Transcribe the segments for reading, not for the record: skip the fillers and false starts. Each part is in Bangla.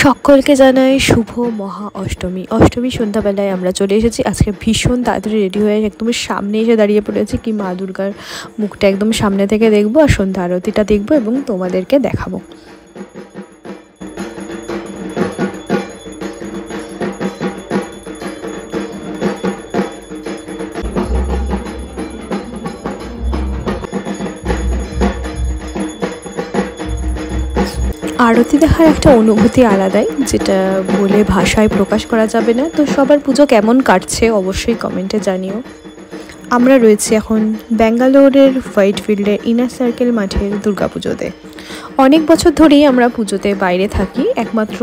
সকলকে জানাই শুভ মহা অষ্টমী। অষ্টমী সন্ধ্যাবেলায় আমরা চলে এসেছি। আজকে ভীষণ তাড়াতাড়ি রেডি হয়ে একদম সামনে এসে দাঁড়িয়ে পড়েছি কি মা দুর্গার মুখটা একদম সামনে থেকে দেখবো আর সন্ধ্যা আরতিটা দেখবো এবং তোমাদেরকে দেখাবো। আরতি দেখার একটা অনুভূতি আলাদাই, যেটা বলে ভাষায় প্রকাশ করা যাবে না। তো সবার পুজো কেমন কাটছে অবশ্যই কমেন্টে জানিও। আমরা রয়েছি এখন ব্যাঙ্গালোরের হোয়াইট ফিল্ডে ইনার সার্কেল মাঠের দুর্গাপুজোতে। অনেক বছর ধরেই আমরা পুজোতে বাইরে থাকি, একমাত্র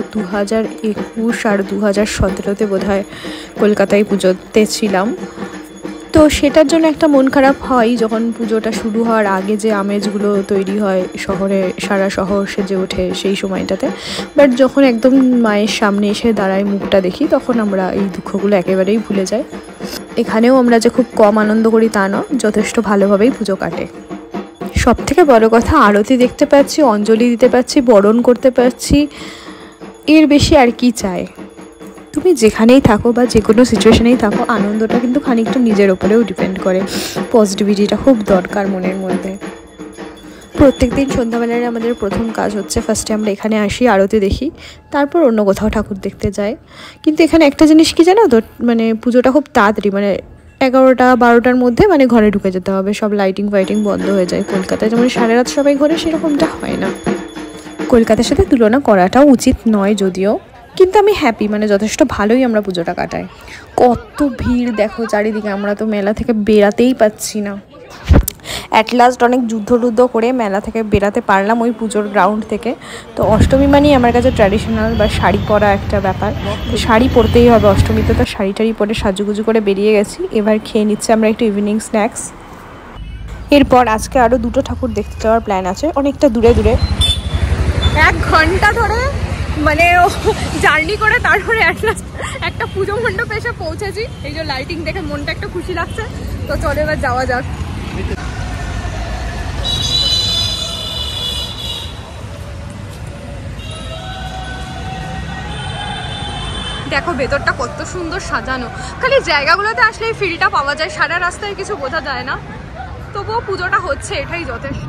2021 আর 2017-তে বোধহয় কলকাতায় পুজোতে ছিলাম। তো সেটার জন্য একটা মন খারাপ হয় যখন পুজোটা শুরু হওয়ার আগে যে আমেজগুলো তৈরি হয় শহরে, সারা শহর সেজে ওঠে সেই সময়টাতে। বাট যখন একদম মায়ের সামনে এসে দাঁড়ায়, মুখটা দেখি, তখন আমরা এই দুঃখগুলো একেবারেই ভুলে যাই। এখানেও আমরা যে খুব কম আনন্দ করি তা নয়, যথেষ্ট ভালোভাবেই পুজো কাটে। সব থেকে বড় কথা, আরতি দেখতে পাচ্ছি, অঞ্জলি দিতে পারছি, বরণ করতে পারছি, এর বেশি আর কি চাই। তুমি যেখানেই থাকো বা যে কোনো সিচুয়েশনেই থাকো, আনন্দটা কিন্তু খানিকটা নিজের ওপরেও ডিপেন্ড করে। পজিটিভিটিটা খুব দরকার মনের মধ্যে। প্রত্যেক দিন সন্ধ্যাবেলায় আমাদের প্রথম কাজ হচ্ছে ফার্স্টে আমরা এখানে আসি, আরতি দেখি, তারপর অন্য কোথাও ঠাকুর দেখতে যাই। কিন্তু এখানে একটা জিনিস কি জানো তো, মানে পুজোটা খুব তাড়াতাড়ি, মানে 11টা-12টার মধ্যে মানে ঘরে ঢুকে যেতে হবে, সব লাইটিং ফাইটিং বন্ধ হয়ে যায়। কলকাতায় যেমন সারা রাত সবাই ঘরে, সেরকমটা হয় না। কলকাতার সাথে তুলনা করাটাও উচিত নয় যদিও, কিন্তু আমি হ্যাপি, মানে যথেষ্ট ভালোই আমরা পুজোটা কাটাই। কত ভিড় দেখো চারিদিকে, আমরা তো মেলা থেকে বেরাতেই পাচ্ছি না। অ্যাট লাস্ট অনেক যুদ্ধ করে মেলা থেকে বেরাতে পারলাম ওই পুজোর গ্রাউন্ড থেকে। তো অষ্টমী মানেই আমার কাছে ট্র্যাডিশনাল বা শাড়ি পরা একটা ব্যাপার, তো শাড়ি পরতেই হবে অষ্টমীতে। তো শাড়ি টাড়ি পরে সাজুগুজু করে বেরিয়ে গেছি। এবার খেয়ে নিচ্ছে আমরা একটু ইভিনিং স্ন্যাক্স। এরপর আজকে আরও 2টো ঠাকুর দেখতে যাওয়ার প্ল্যান আছে, অনেকটা দূরে। 1 ঘন্টা ধরে মানে জার্নি করে তারপরে একটা পুজো মণ্ডপে এসে পৌঁছেছি। এই যে লাইটিং দেখে মনটা একটা খুশি লাগছে। তো চলে এবার যাওয়া যাক। দেখো ভেতরটা কত সুন্দর সাজানো। খালি জায়গাগুলোতে আসলে এই ফিলটা পাওয়া যায়, সারা রাস্তায় কিছু বোঝা যায় না। তবুও পুজোটা হচ্ছে, এটাই যথেষ্ট।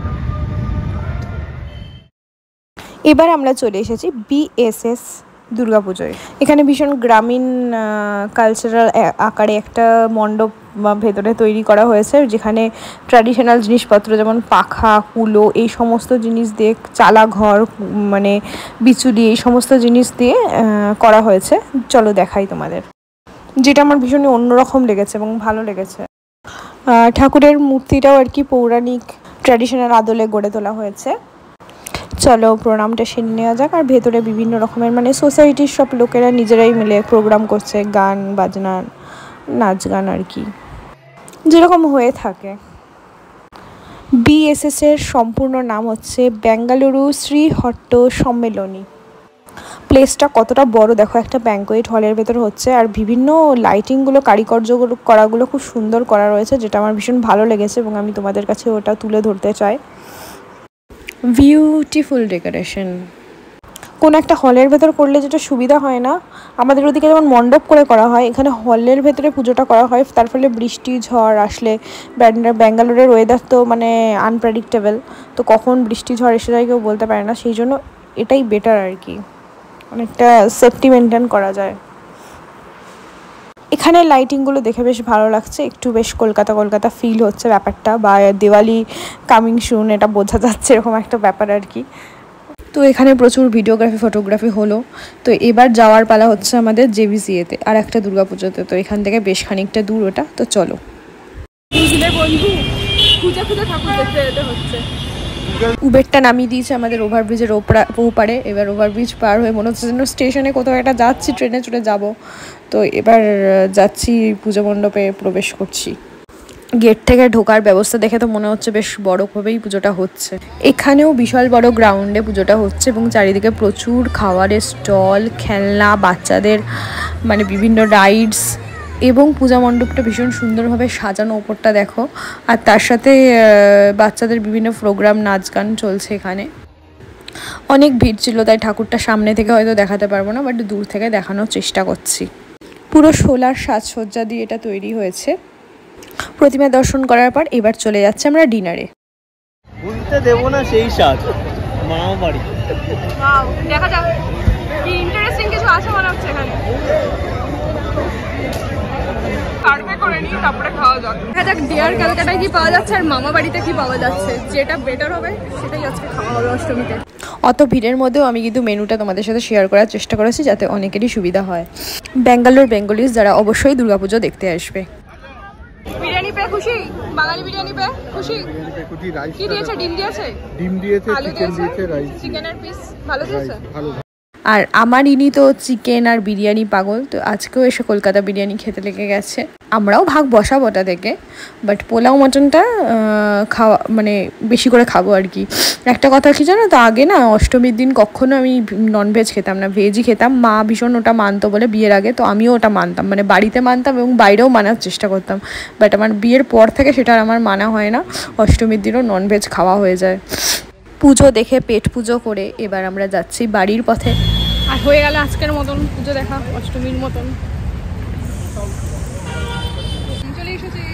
এবার আমরা চলে এসেছি BSS দুর্গাপুজোয়। এখানে ভীষণ গ্রামীণ কালচারাল আকারে একটা মণ্ডপ ভেতরে তৈরি করা হয়েছে, যেখানে ট্র্যাডিশনাল জিনিসপত্র যেমন পাখা, কুলো, এই সমস্ত জিনিস দিয়ে, চালা ঘর, মানে বিচুলি, এই সমস্ত জিনিস দিয়ে করা হয়েছে। চলো দেখাই তোমাদের, যেটা আমার ভীষণই অন্যরকম লেগেছে এবং ভালো লেগেছে। ঠাকুরের মূর্তিটাও আর কি পৌরাণিক ট্র্যাডিশনাল আদলে গড়ে তোলা হয়েছে। চলো প্রণামটা সেরে নেওয়া যাক। আর ভেতরে বিভিন্ন রকমের মানে সোসাইটির সব লোকেরা নিজেরাই মিলে প্রোগ্রাম করছে, গান বাজনা, নাচ গান আর কি, যেরকম হয়ে থাকে। BSS এর সম্পূর্ণ নাম হচ্ছে বেঙ্গালুরু শ্রী হট্ট সম্মেলনী। প্লেসটা কতটা বড় দেখো, একটা ব্যাঙ্কোয়েট হলের ভেতর হচ্ছে। আর বিভিন্ন লাইটিংগুলো, কারিকর্যগুলো করাগুলো খুব সুন্দর করা রয়েছে, যেটা আমার ভীষণ ভালো লেগেছে এবং আমি তোমাদের কাছে ওটা তুলে ধরতে চাই। Beautiful decoration. কোন একটা হলের ভেতর করলে যেটা সুবিধা হয় না, আমাদের ওদিকে যেমন মণ্ডপ করে করা হয়, এখানে হলের ভেতরে পুজোটা করা হয়। তার ফলে বৃষ্টি ঝড় আসলে, ব্যাঙ্গালোরের ওয়েদার তো মানে আনপ্রেডিক্টেবল, তো কখন বৃষ্টি ঝড় এসে যায় কেউ বলতে পারে না। সেই জন্য এটাই বেটার আর কি, অনেকটা সেফটি মেনটেন করা যায়। এখানে লাইটিংগুলো দেখে বেশ ভালো লাগছে, একটু বেশ কলকাতা ফিল হচ্ছে ব্যাপারটা, বা দিওয়ালি কামিং সুন এটা বোঝা যাচ্ছে, এরকম একটা ব্যাপার আর কি। তো এখানে প্রচুর ভিডিওগ্রাফি ফটোগ্রাফি হলো। তো এবার যাওয়ার পালা হচ্ছে আমাদের JBCA-তে আর একটা দুর্গাপুজোতে। তো এখান থেকে বেশ খানিকটা দূর ওটা, তো চলো। উবেরটা নামিয়ে দিয়েছে আমাদের ওভারব্রিজের ওপারে। এবার ওভারব্রিজ পার হয়ে মনে হচ্ছে যেন স্টেশনে কোথাও একটা যাচ্ছি, ট্রেনে চড়ে যাব। তো এবার যাচ্ছি পুজো মণ্ডপে, প্রবেশ করছি। গেট থেকে ঢোকার ব্যবস্থা দেখে তো মনে হচ্ছে বেশ বড়ভাবেই পুজোটা হচ্ছে। এখানেও বিশাল বড় গ্রাউন্ডে পুজোটা হচ্ছে এবং চারিদিকে প্রচুর খাবারের স্টল, খেলনা, বাচ্চাদের মানে বিভিন্ন রাইডস, এবং পূজা মণ্ডপটা ভীষণ সুন্দরভাবে সাজানো, ওপরটা দেখো। আর তার সাথে বাচ্চাদের বিভিন্ন প্রোগ্রাম, নাচ গান চলছে এখানে। অনেক ভিড় ছিল, তাই ঠাকুরটা সামনে থেকে হয়তো দেখাতে পারবো না, বাট দূর থেকে দেখানোর চেষ্টা করছি। পুরো সোলার সাজসজ্জা দিয়ে এটা তৈরি হয়েছে। প্রতিমা দর্শন করার পর এবার চলে যাচ্ছে আমরা ডিনারে। ভুলতে দেবো না সেই সাজ মামা বাড়ি। দেখা যাক কি ইন্টারেস্টিং কিছু আছে মনে হচ্ছে এখানে। সার্ভে করে নিই, তারপরে খাওয়া যাক। দেখা যাক ডিয়ার ক্যালকাটায় কি পাওয়া যাচ্ছে আর মামা বাড়িতে কি পাওয়া যাচ্ছে। যেটা বেটার হবে সেটাই আজকে খাওয়া হবে অষ্টমীতে। অত ভিড়ের মধ্যেও আমি কিন্তু মেনুটা তোমাদের সাথে শেয়ার করার চেষ্টা করেছি, যাতে অনেকেরই সুবিধা হয়। ব্যাঙ্গালোর বেঙ্গলিজ যারা অবশ্যই দুর্গাপুজো দেখতে আসবে। বিরিয়ানি পেয়ে খুশি? বাঙালি বিরিয়ানি পেয়ে খুশি? কি দিয়েছে? ডিম দিয়েছে, চিকেন দিয়েছে, চিকেনের পিস ভালো দিয়েছে। আর আমার ইনি তো চিকেন আর বিরিয়ানি পাগল, তো আজকেও এসে কলকাতা বিরিয়ানি খেতে লেগে গেছে। আমরাও ভাগ বসাবো ওটা থেকে, বাট পোলাও মটনটা খাওয়া মানে বেশি করে খাবো আর কি। একটা কথা কি জানো তো, আগে না অষ্টমীর দিন কখনো আমি ননভেজ খেতাম না, ভেজই খেতাম। মা ভীষণ ওটা মানতো বলে বিয়ের আগে, তো আমিও ওটা মানতাম, মানে বাড়িতে মানতাম এবং বাইরেও মানার চেষ্টা করতাম। বাট আমার বিয়ের পর থেকে সেটা আর আমার মানা হয় না, অষ্টমীর দিনও ননভেজ খাওয়া হয়ে যায়। পুজো দেখে পেট পুজো করে এবার আমরা যাচ্ছি বাড়ির পথে। আর হয়ে গেল আজকের মতন পুজো দেখা, অষ্টমীর মতন। চলে এসেছি।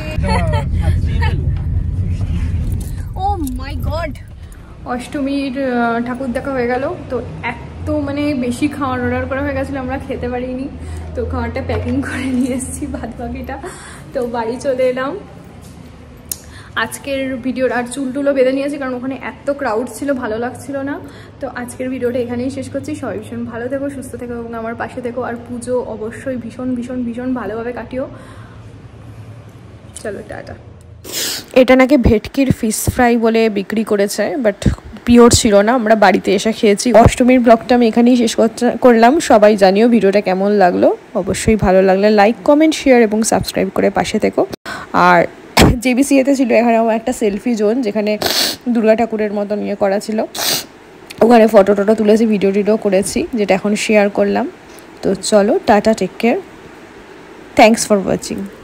ও মাই গড, অষ্টমীর ঠাকুর দেখা হয়ে গেল। তো এত মানে বেশি খাওয়ার অর্ডার করা হয়ে গেছিলো, আমরা খেতে পারিনি, তো খাওয়ারটা প্যাকিং করে নিয়ে এসেছি বাদ বাকিটা। তো বাড়ি চলে এলাম। আজকের ভিডিওর আর চুলটুলো বেঁধে নিয়েছি, কারণ ওখানে এত ক্রাউড ছিল, ভালো লাগছিল না। তো আজকের ভিডিওটা এখানেই শেষ করছি। সবাই ভীষণ ভালো থেকো, সুস্থ থেকো এবং আমার পাশে থেকো। আর পুজো অবশ্যই ভীষণ ভীষণ ভীষণ ভালোভাবে কাটিও। চলো টাটা। এটা নাকি ভেটকির ফিশ ফ্রাই বলে বিক্রি করেছে, বাট পিওর ছিল না, আমরা বাড়িতে এসে খেয়েছি। অষ্টমীর ব্লগটা আমি এখানেই শেষ করলাম। সবাই জানিও ভিডিওটা কেমন লাগলো। অবশ্যই ভালো লাগলে লাইক, কমেন্ট, শেয়ার এবং সাবস্ক্রাইব করে পাশে থেকো। আর JBCA তে ছিল এখানেও একটা সেলফি জোন, যেখানে দুর্গা ঠাকুরের মতন ইয়ে করা ছিল। ওখানে ফটো টটো তুলেছি, ভিডিও টিডিও করেছি, যেটা এখন শেয়ার করলাম। তো চলো tata, take care, thanks for watching.